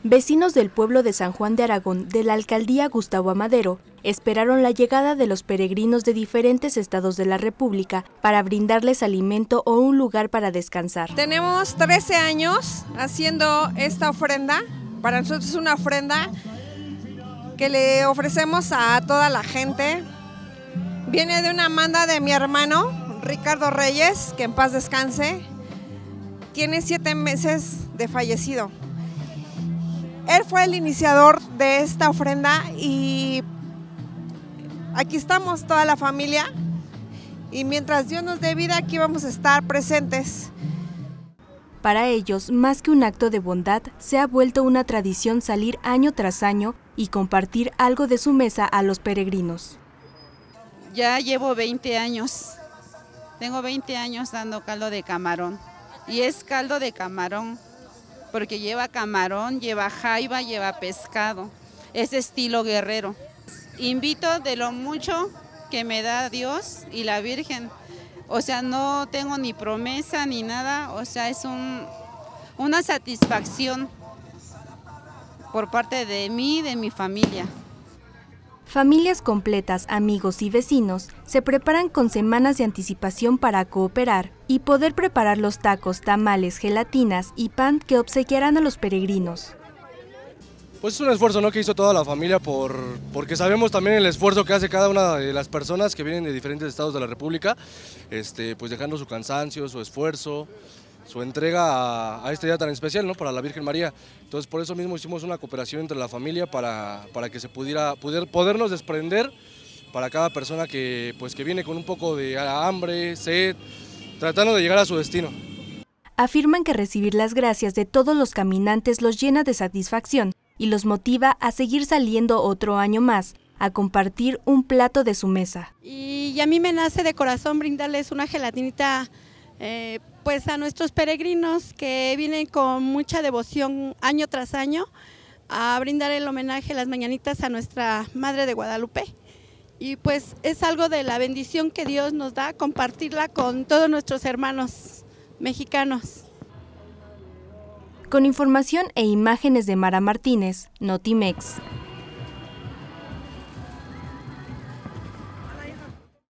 Vecinos del pueblo de San Juan de Aragón, de la alcaldía Gustavo Amadero, esperaron la llegada de los peregrinos de diferentes estados de la República para brindarles alimento o un lugar para descansar. Tenemos 13 años haciendo esta ofrenda. Para nosotros es una ofrenda que le ofrecemos a toda la gente. Viene de una manda de mi hermano, Ricardo Reyes, que en paz descanse. Tiene 7 meses de fallecido. Él fue el iniciador de esta ofrenda y aquí estamos toda la familia y mientras Dios nos dé vida aquí vamos a estar presentes. Para ellos, más que un acto de bondad, se ha vuelto una tradición salir año tras año y compartir algo de su mesa a los peregrinos. Ya llevo 20 años, tengo 20 años dando caldo de camarón y es caldo de camarón. Porque lleva camarón, lleva jaiba, lleva pescado. Es estilo guerrero. Invito de lo mucho que me da Dios y la Virgen. O sea, no tengo ni promesa ni nada. O sea, es una satisfacción por parte de mí, de mi familia. Familias completas, amigos y vecinos se preparan con semanas de anticipación para cooperar y poder preparar los tacos, tamales, gelatinas y pan que obsequiarán a los peregrinos. Pues es un esfuerzo, ¿no?, que hizo toda la familia porque sabemos también el esfuerzo que hace cada una de las personas que vienen de diferentes estados de la República, pues dejando su cansancio, su esfuerzo, su entrega a este día tan especial, ¿no?, para la Virgen María. Entonces por eso mismo hicimos una cooperación entre la familia para que se podernos desprender para cada persona que viene con un poco de hambre, sed, tratando de llegar a su destino. Afirman que recibir las gracias de todos los caminantes los llena de satisfacción y los motiva a seguir saliendo otro año más, a compartir un plato de su mesa. Y a mí me nace de corazón brindarles una gelatinita pues a nuestros peregrinos que vienen con mucha devoción año tras año a brindar el homenaje, las mañanitas a nuestra Madre de Guadalupe. Y pues es algo de la bendición que Dios nos da, compartirla con todos nuestros hermanos mexicanos. Con información e imágenes de Mara Martínez, Notimex.